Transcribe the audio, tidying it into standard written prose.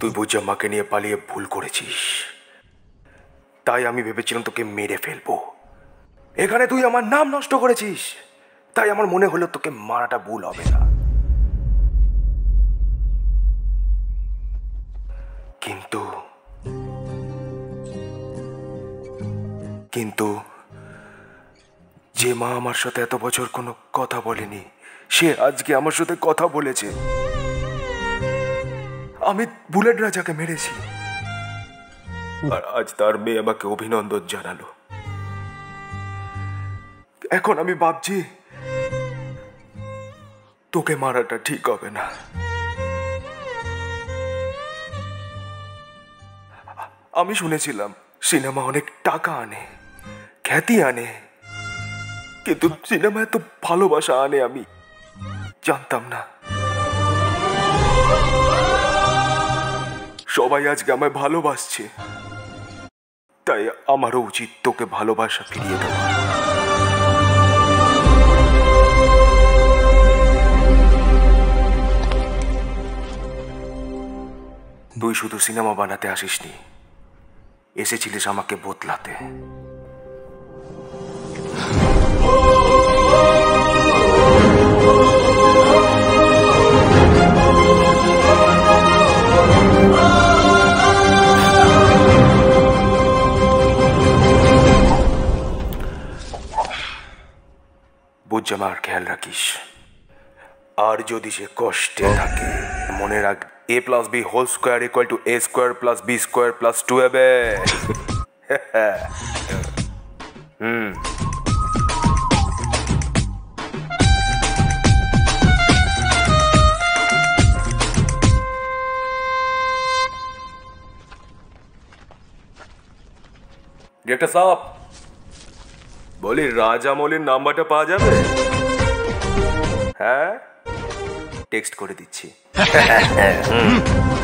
তুই বুজ্জাম্মাকে নিয়ে পালিয়ে ভুল করেছিস, তাই আমি ভেবেছিলাম তোকে মেরে ফেলবো। এখানে তুই আমার নাম নষ্ট করেছিস, তাই আমার মনে হলো তোকে মারাটা ভুল হবে না। কিন্তু কিন্তু যে মা আমার সাথে এত বছর কোনো কথা বলেনি, সে আজকে আমার সাথে কথা বলেছে। আমি বুলেট রাজাকে মেরেছি, আর আজ তার মেয়ে আমাকে অভিনন্দন জানালো। এখন আমি ভাবছি তোকে মারাটা ঠিক হবে না। আমি শুনেছিলাম সিনেমা অনেক টাকা আনে, খ্যাতি আনে, কিন্তু সিনেমা এত ভালোবাসা আনে আমি জানতাম না। সবাই আজকে আমায় ভালোবাসছে, তাই আমারও উচিত তোকে ভালোবাসা ফিরিয়ে দেওয়া। তুই শুধু সিনেমা বানাতে আসিসনি, এসেছিলিস আমাকে বদলাতে। বুজ্জামার খেয়াল রাখিস, আর যদি সে কষ্টে থাকে মনে রাখ, a plus b whole square equal to a square plus b square plus 2ab। Director সাহেব, বলি রাজামৌলির নাম্বারটা পাওয়া যাবে? হ্যাঁ, টেক্সট করে দিচ্ছি।